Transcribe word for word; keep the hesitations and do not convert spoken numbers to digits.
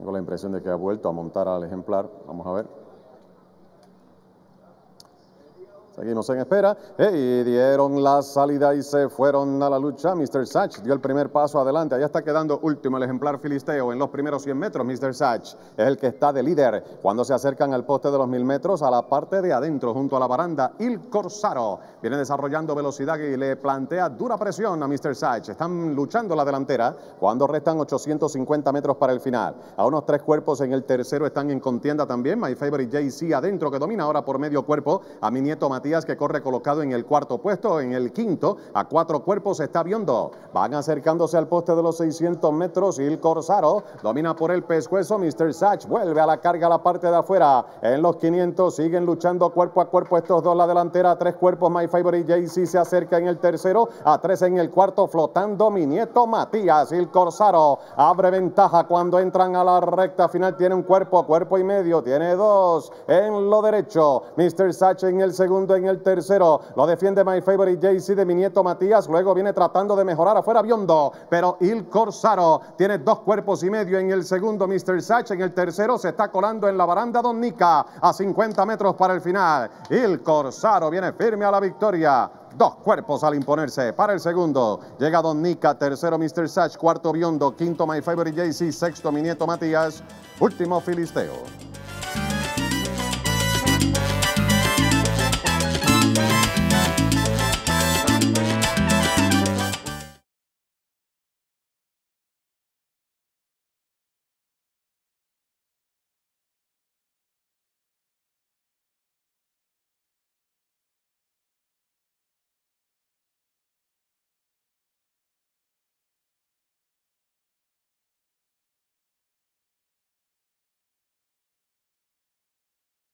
Tengo la impresión de que ha vuelto a montar al ejemplar. Vamos a ver. Seguimos en espera. Y dieron la salida y se fueron a la lucha. mister Sach dio el primer paso adelante. Allá está quedando último el ejemplar filisteo en los primeros cien metros. mister Sach es el que está de líder. Cuando se acercan al poste de los mil metros, a la parte de adentro, junto a la baranda, Il Corsaro viene desarrollando velocidad y le plantea dura presión a mister Sach. Están luchando la delantera cuando restan ochocientos cincuenta metros para el final. A unos tres cuerpos en el tercero están en contienda también. My Favorite J C adentro, que domina ahora por medio cuerpo a mi nieto Matías, que corre colocado en el cuarto puesto. En el quinto, a cuatro cuerpos, está Biondo. Van acercándose al poste de los seiscientos metros. Il Corsaro domina por el pescuezo. mister Sach vuelve a la carga a la parte de afuera. En los quinientos siguen luchando cuerpo a cuerpo estos dos. La delantera a tres cuerpos. My Favorite J C se acerca en el tercero. A tres en el cuarto, flotando mi nieto Matías. Il Corsaro abre ventaja cuando entran a la recta final. Tiene un cuerpo, cuerpo y medio. Tiene dos en lo derecho. mister Sach en el segundo, en el tercero. Lo defiende My Favorite J C de mi nieto Matías. Luego viene tratando de mejorar afuera Biondo. Pero Il Corsaro tiene dos cuerpos y medio en el segundo. mister Sach en el tercero. Se está colando en la baranda Don Nica a cincuenta metros para el final. Il Corsaro viene firme a la victoria. Dos cuerpos al imponerse para el segundo. Llega Don Nica, tercero mister Sach, cuarto Biondo, quinto My Favorite J C, sexto mi nieto Matías, último filisteo.